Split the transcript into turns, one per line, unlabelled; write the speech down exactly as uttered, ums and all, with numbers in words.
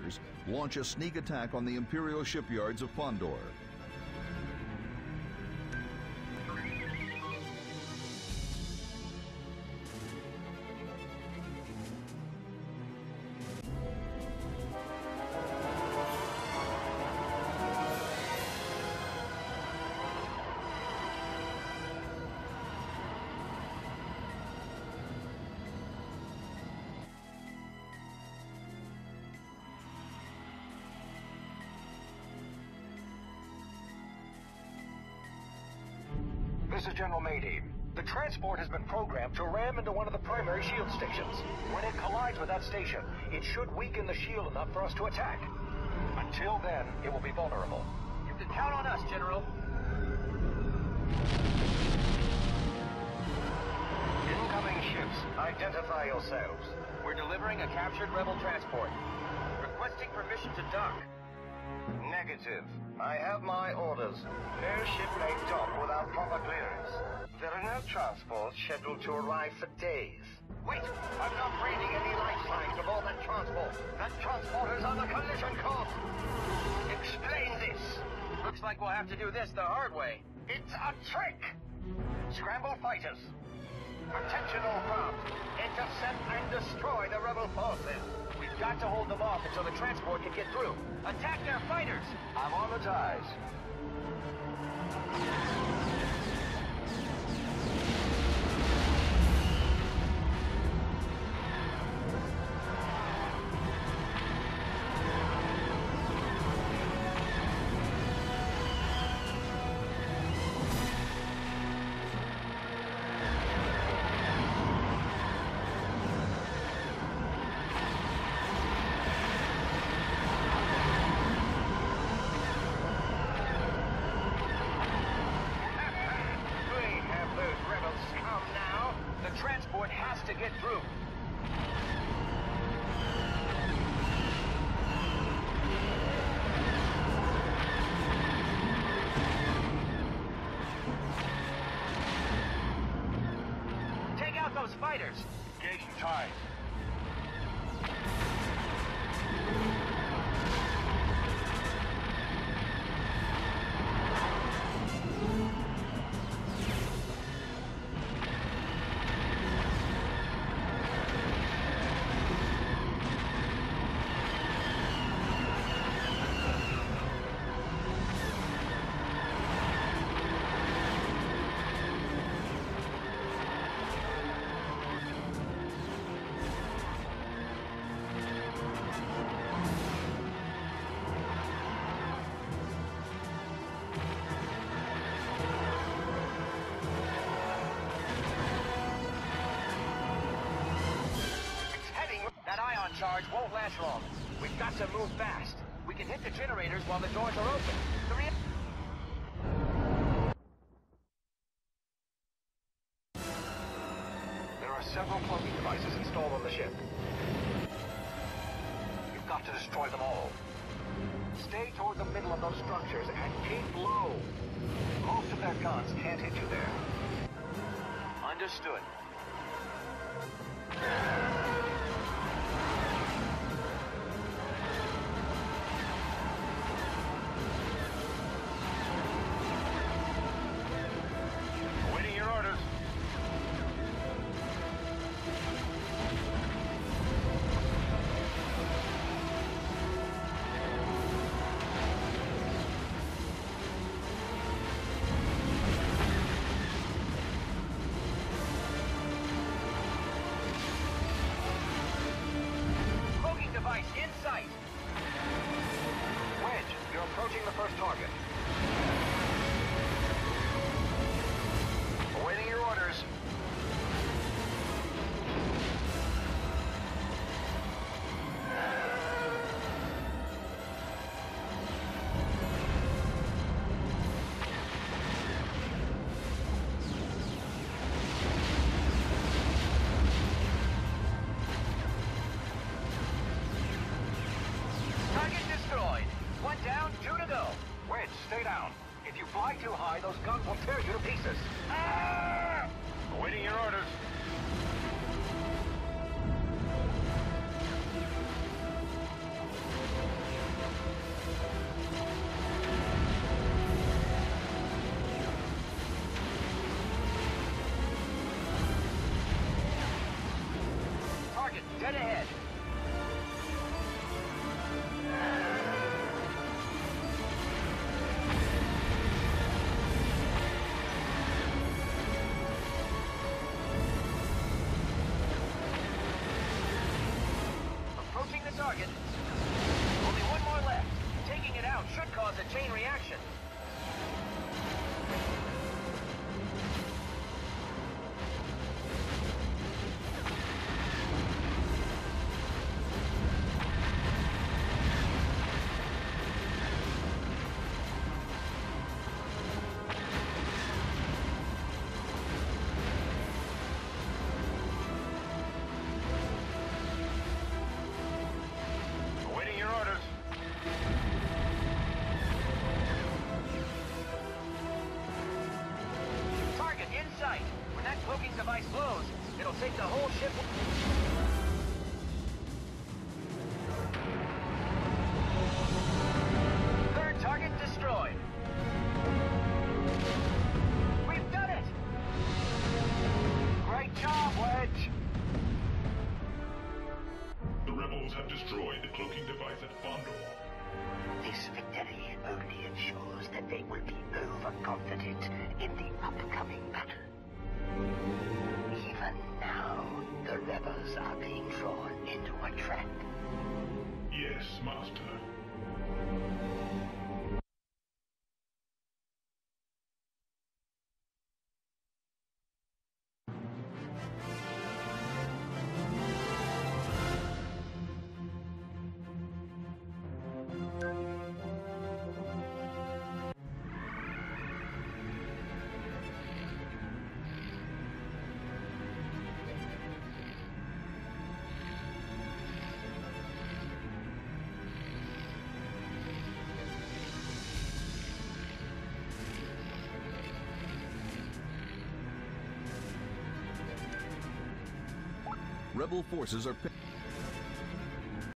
starfighters launch a sneak attack on the Imperial shipyards of Fondor.
This is General Mayday. The transport has been programmed to ram into one of the primary shield stations. When it collides with that station, it should weaken the shield enough for us to attack. Until then, it will be vulnerable. You can count on us, General. Incoming ships, identify yourselves. We're delivering a captured rebel transport. Requesting permission to dock. Negative. I have my orders. No ship may dock without proper clearance. There are no transports scheduled to arrive for days. Wait! I'm not reading any life signs aboard that transport. That transporter's on a collision course. Explain this.
Looks like we'll have to do this the hard way.
It's a trick! Scramble fighters. Attention all craft. Intercept and destroy the rebel forces.
We've got to hold them off until the transport can get through. Attack their fighters!
I'm on the ties.
Transport has to get through. Take out those fighters.
Engaging ties.
Charge won't last long. We've got to move fast. We can hit the generators while the doors are open. The re
there are several cloaking devices installed on the ship. You've got to destroy them all. Stay toward the middle of those structures and keep low. Most of their guns can't hit you there.
Understood. In sight.
Wedge, you're approaching the first target. Awaiting your orders. Wedge, stay down. If you fly too high, those guns will tear you to pieces. Ah! Awaiting your orders.
Dead ahead. Approaching the target. Only one more left. Taking it out should cause a chain reaction. Device blows. It'll take the whole ship. Third target destroyed. We've done it! Great job, Wedge!
The rebels have destroyed the cloaking device at Fondor.
This victory only ensures that they will be overconfident in the upcoming battle. Even now, the rebels are being drawn into a trap.
Yes, Master.
Rebel forces are...